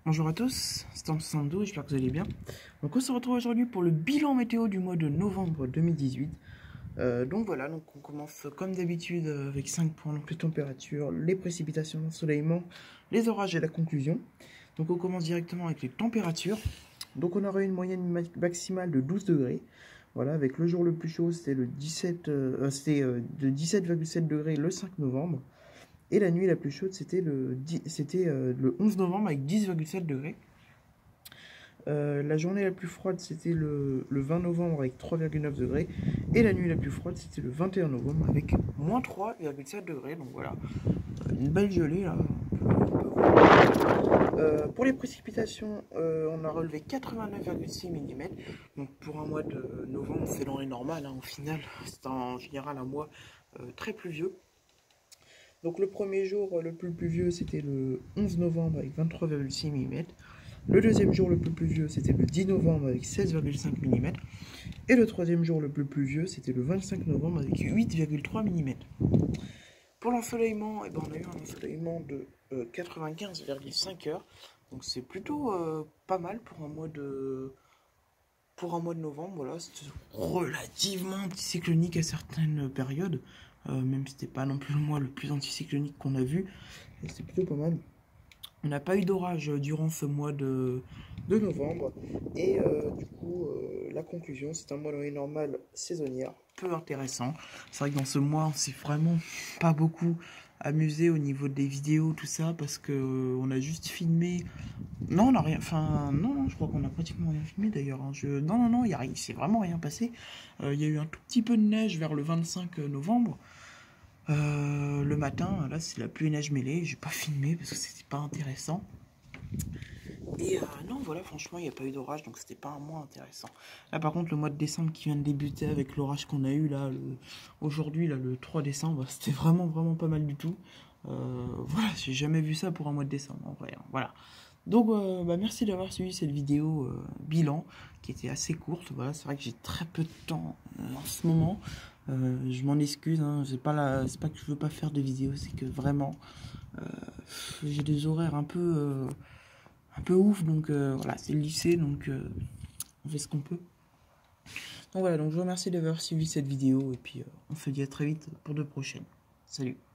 Bonjour à tous, c'est Storm62, j'espère que vous allez bien. Donc on se retrouve aujourd'hui pour le bilan météo du mois de novembre 2018. Donc voilà, donc on commence comme d'habitude avec 5 points, donc les températures, les précipitations, l'ensoleillement, les orages et la conclusion. Donc on commence directement avec les températures. Donc on aura une moyenne maximale de 12 degrés. Voilà, avec le jour le plus chaud, c'était de 17,7 degrés le 5 novembre. Et la nuit la plus chaude, c'était le 11 novembre avec 10,7 degrés. La journée la plus froide, c'était le 20 novembre avec 3,9 degrés. Et la nuit la plus froide, c'était le 21 novembre avec moins 3,7 degrés. Donc voilà, une belle gelée là. Pour les précipitations, on a relevé 89,6 mm. Donc pour un mois de novembre, c'est dans les normales. Au final, c'est en général un mois très pluvieux. Donc le premier jour le plus pluvieux, c'était le 11 novembre avec 23,6 mm. Le deuxième jour le plus pluvieux, c'était le 10 novembre avec 16,5 mm. Et le troisième jour le plus pluvieux, c'était le 25 novembre avec 8,3 mm. Pour l'ensoleillement, on a eu un ensoleillement de 95,5 heures. Donc c'est plutôt pas mal pour un mois de novembre. Voilà, c'est relativement anticyclonique à certaines périodes. Même si c'était pas non plus le mois le plus anticyclonique qu'on a vu, c'était plutôt pas mal. On n'a pas eu d'orage durant ce mois de novembre, et du coup, la conclusion, c'est un mois d'année normale saisonnière, peu intéressant. C'est vrai que dans ce mois, on s'est vraiment pas beaucoup amusé au niveau des vidéos, tout ça, parce que on a juste filmé. Non, on a rien. Enfin, non, je crois qu'on a pratiquement rien filmé d'ailleurs. Non, il s'est vraiment rien passé. Il y a eu un tout petit peu de neige vers le 25 novembre. Le matin, là, c'est la pluie et neige mêlée. J'ai pas filmé parce que c'était pas intéressant. Et non, voilà, franchement, il n'y a pas eu d'orage, donc c'était pas un mois intéressant. Là, par contre, le mois de décembre qui vient de débuter avec l'orage qu'on a eu là, aujourd'hui, là, le 3 décembre, c'était vraiment pas mal du tout. Voilà, j'ai jamais vu ça pour un mois de décembre, en vrai. Voilà. Donc, merci d'avoir suivi cette vidéo bilan, qui était assez courte. Voilà, c'est vrai que j'ai très peu de temps en ce moment. Je m'en excuse, hein, c'est pas que je veux pas faire de vidéos, c'est que vraiment, j'ai des horaires un peu ouf, donc voilà, c'est le lycée, donc on fait ce qu'on peut. Donc voilà, donc je vous remercie d'avoir suivi cette vidéo, et puis on se dit à très vite pour de prochaines. Salut.